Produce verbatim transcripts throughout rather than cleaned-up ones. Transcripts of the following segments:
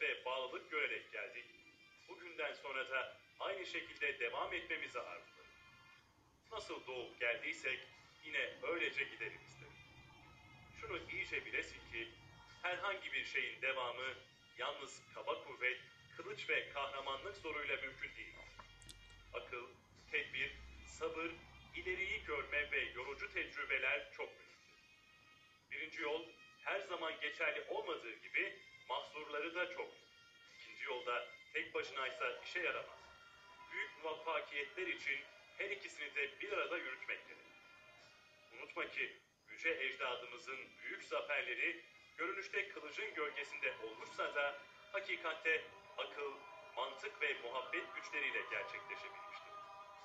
ve bağlılık görerek geldik. Bugünden sonra da aynı şekilde devam etmemizi arzularım. Nasıl doğup geldiysek yine öylece gidelim isterim. Şunu iyice bilesin ki herhangi bir şeyin devamı yalnız kaba kuvvet, kılıç ve kahramanlık zoruyla mümkün değil. Akıl, tedbir, sabır, ileriyi görme ve yorucu tecrübeler çok mühimdir. Birinci yol her zaman geçerli olmadığı gibi mahzurları da çok. İkinci yolda tek başınaysa işe yaramaz. Büyük muvaffakiyetler için her ikisini de bir arada yürütmek gerek. Unutma ki yüce ecdadımızın büyük zaferleri görünüşte kılıcın gölgesinde olmuşsa da hakikatte akıl, mantık ve muhabbet güçleriyle gerçekleşebilmiştir.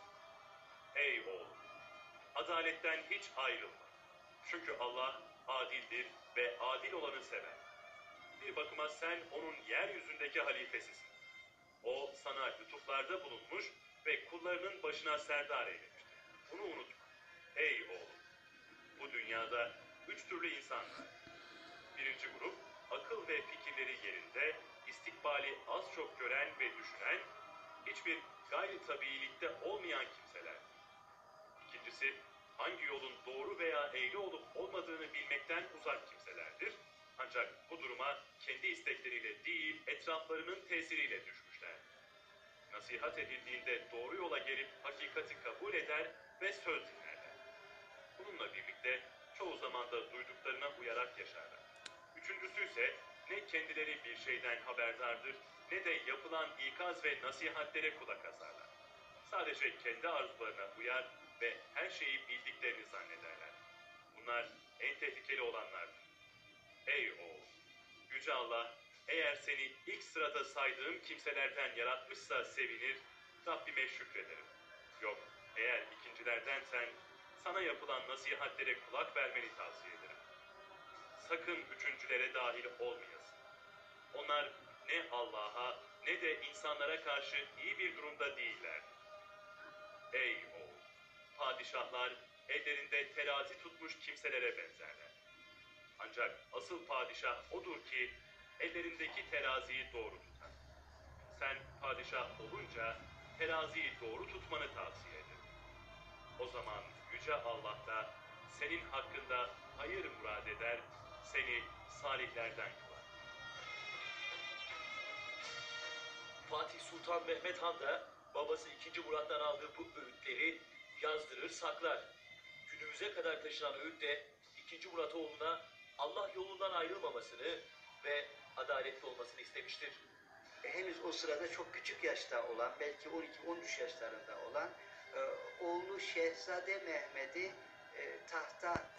Ey oğul! Adaletten hiç ayrılma. Çünkü Allah adildir ve adil olanı sever. Bir bakıma sen onun yeryüzündeki halifesisin. O sana lütuflarda bulunmuş ve kullarının başına serdar eylemiştir. Bunu unutma. Ey oğul! Bu dünyada üç türlü insan var. Birinci grup, akıl ve fikirleri yerinde, istikbali az çok gören ve düşünen, hiçbir gayri tabiilikte olmayan kimseler. İkincisi, hangi yolun doğru veya eğri olup olmadığını bilmekten uzak kimselerdir. Ancak bu duruma kendi istekleriyle değil, etraflarının tesiriyle düşmüşler. Nasihat edildiğinde doğru yola gelip hakikati kabul eder ve söz dinlerler. Bununla birlikte çoğu zaman da duyduklarına uyarak yaşarlar. Üçüncüsü ise ne kendileri bir şeyden haberdardır ne de yapılan ikaz ve nasihatlere kulak asarlar. Sadece kendi arzularına uyar ve her şeyi bildiklerini zannederler. Bunlar en tehlikeli olanlardır. Ey oğul! Yüce Allah eğer seni ilk sırada saydığım kimselerden yaratmışsa sevinir, Rabbime şükrederim. Yok, eğer ikincilerdensen sana yapılan nasihatlere kulak vermeni tavsiye ederim. Sakın üçüncülere dahil olmayasın. Onlar ne Allah'a ne de insanlara karşı iyi bir durumda değiller. Ey oğul! Padişahlar ellerinde terazi tutmuş kimselere benzerler. Ancak asıl padişah odur ki ellerindeki teraziyi doğru tutar. Sen padişah olunca teraziyi doğru tutmanı tavsiye ederim. O zaman Yüce Allah da senin hakkında hayır murad eder, seni salihlerden kılar. Fatih Sultan Mehmet Han da babası ikinci Murat'tan aldığı bu öğütleri yazdırır saklar. Günümüze kadar taşınan öğüt de ikinci Muratoğlu'na Allah yolundan ayrılmamasını ve adaletli olmasını istemiştir. E, henüz o sırada çok küçük yaşta olan, belki on iki on üç yaşlarında olan e, oğlu Şehzade Mehmet'i e, tahta